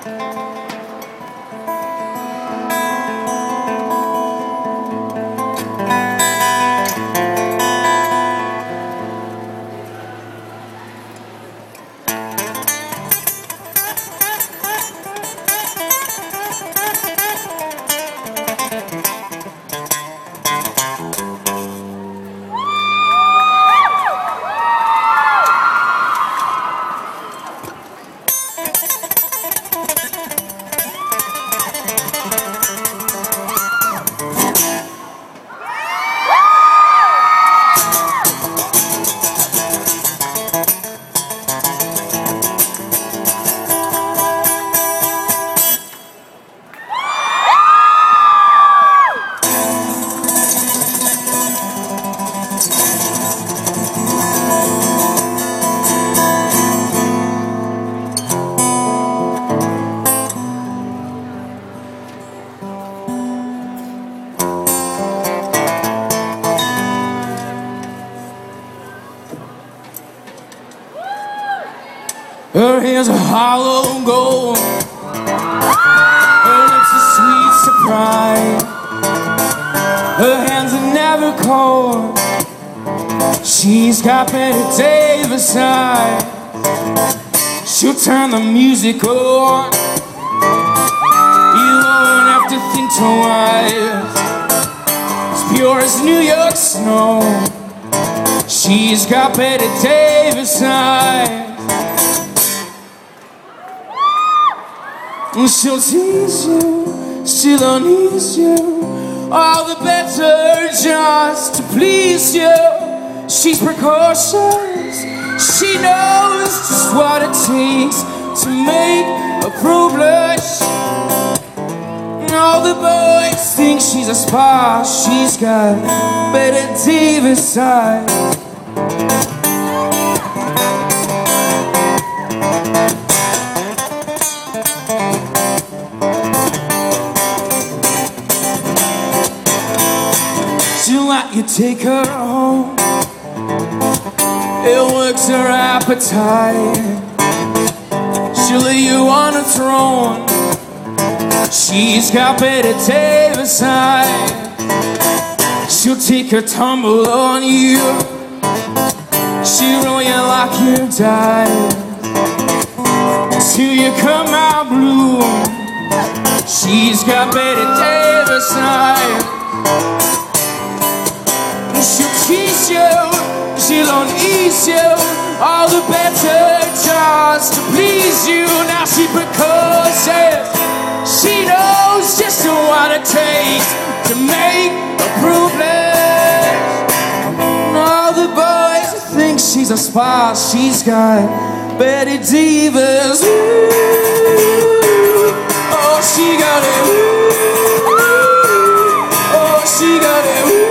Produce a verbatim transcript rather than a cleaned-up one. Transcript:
Her hands are hollow gold, her lips are sweet surprise. Her hands are never cold, she's got Betty Davis eyes. She'll turn the music on, you won't have to think twice. As pure as New York snow, she's got Betty Davis eyes. She'll tease you, she'll unease you, all the better just to please you. She's precocious, she knows just what it takes to make a pro blush. And all the boys think she's a spa, she's got Betty Davis eyes. She'll let you take her home, it works her appetite. She'll lay you on a throne, she's got Betty Davis eyes. She'll take her tumble on you, she'll roll you like you died, till you come out blue. She's got Betty Davis eyes. She'll tease you, she'll unease you, all the better just to please you. Now she's precocious, she knows just what it takes to make a problem. All the boys think she's a spa, she's got Betty Davis. Ooh, oh, she got it. Ooh, oh, she got it. Ooh.